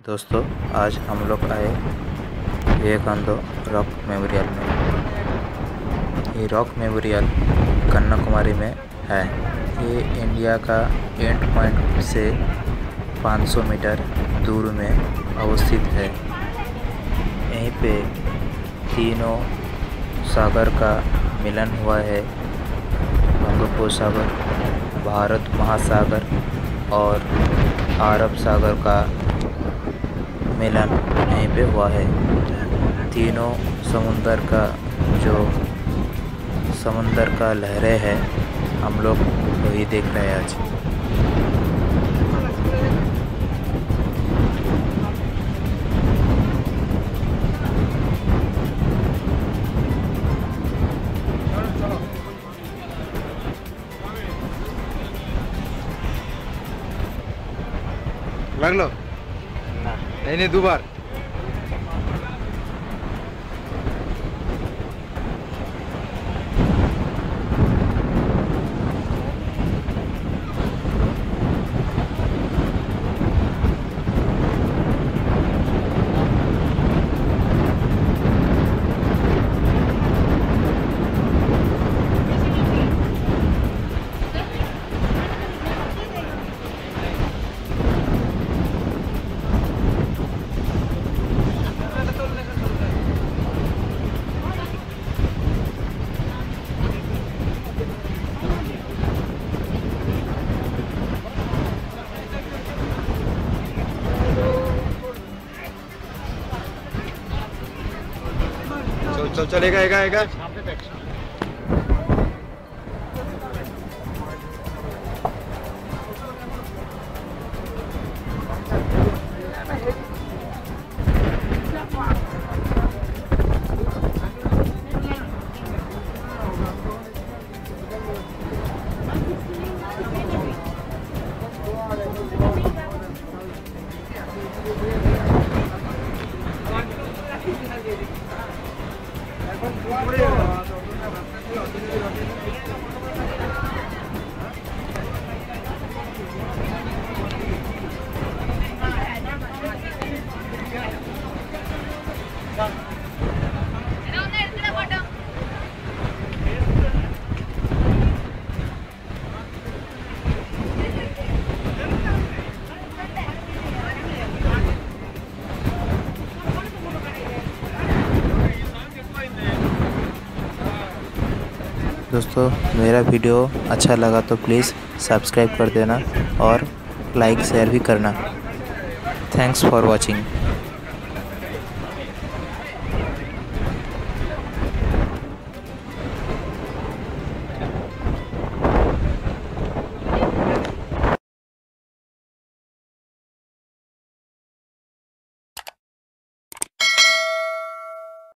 दोस्तों, आज हम लोग आए विवेकानंद रॉक मेमोरियल में। ये रॉक मेमोरियल कन्याकुमारी में है। ये इंडिया का एंड पॉइंट से 500 मीटर दूर में अवस्थित है। यहीं पे तीनों सागर का मिलन हुआ है। बंगोपसागर, भारत महासागर और अरब सागर का मिलन यहीं पे हुआ है। तीनों समुंदर का लहरें है, हम लोग वही देख रहे हैं आज। লাগলো না, এই নে দুবার। चल चलेगा एगा दोस्तों, मेरा वीडियो अच्छा लगा तो प्लीज़ सब्सक्राइब कर देना और लाइक शेयर भी करना। Thanks for watching.